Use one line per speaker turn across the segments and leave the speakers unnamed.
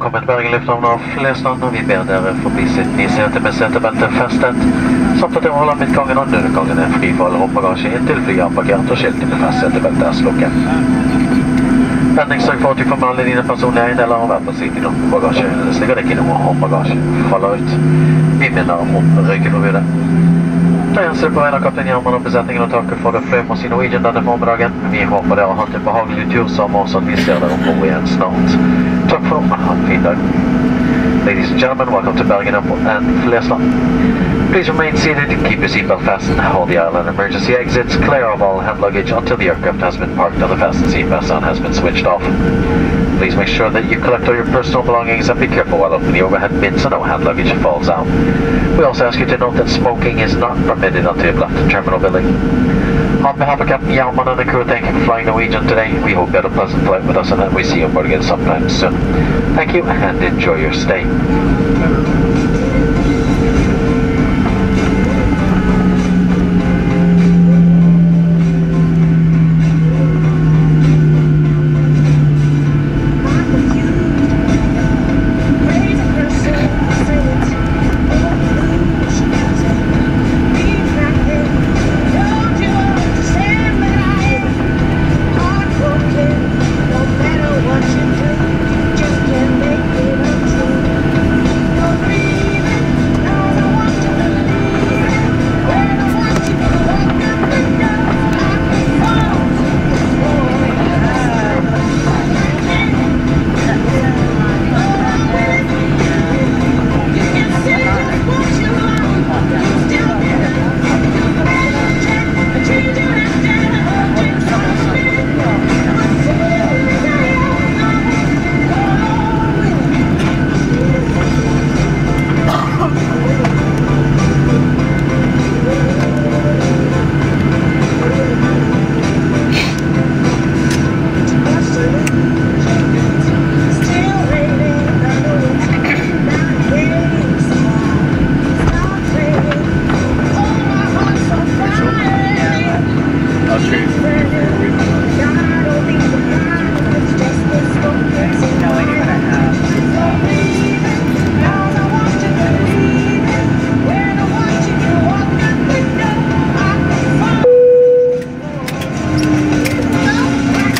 Velkommen til Bergen lufthavn og Flesland, og vi ber dere forbi sittende i setet med setebelte festet, samt at dere holder midtgangen og nødgangen er fri for all håndbagasje inntil flyet er parkert og skiltet med fast setebelte er slukket. Redningssøk for at du får med alle dine personlige eiendeler og hver på siden i håndbagasje, slik at ikke noe håndbagasje faller ut. Vi minner om røykeforbudet. Da gjenser på veien av kaptein Gjerman og besetningen og takker for det fløy med oss i Norwegian denne formiddagen. Vi håper dere har hatt en behagelig tur sammen med oss, at vi ser dere ombord igjen snart. Takk for ha en fin dag. Ladies and gentlemen, welcome to Bergen and Flesland. Please remain seated, keep your seatbelt fastened, hold the island emergency exits, clear of all hand luggage until the aircraft has been parked and the fasten seatbelt sign has been switched off. Please make sure that you collect all your personal belongings and be careful while opening the overhead bins so no hand luggage falls out. We also ask you to note that smoking is not permitted until you've left the terminal building. On behalf of Captain Hjalmar and the crew, thank you for flying Norwegian today. We hope you had a pleasant flight with us and that we see you aboard again sometime soon. Thank you and enjoy your stay.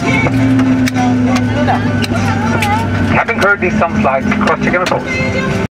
Having heard these some flights cross-checking reports.